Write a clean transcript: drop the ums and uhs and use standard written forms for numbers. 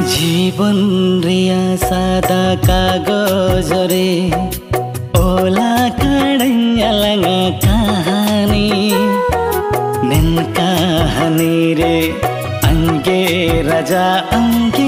जीवन रिया सादा कागजरे ओला कड़ंगलंगा कहानी निन कहानी रे अंगे राजा अंगे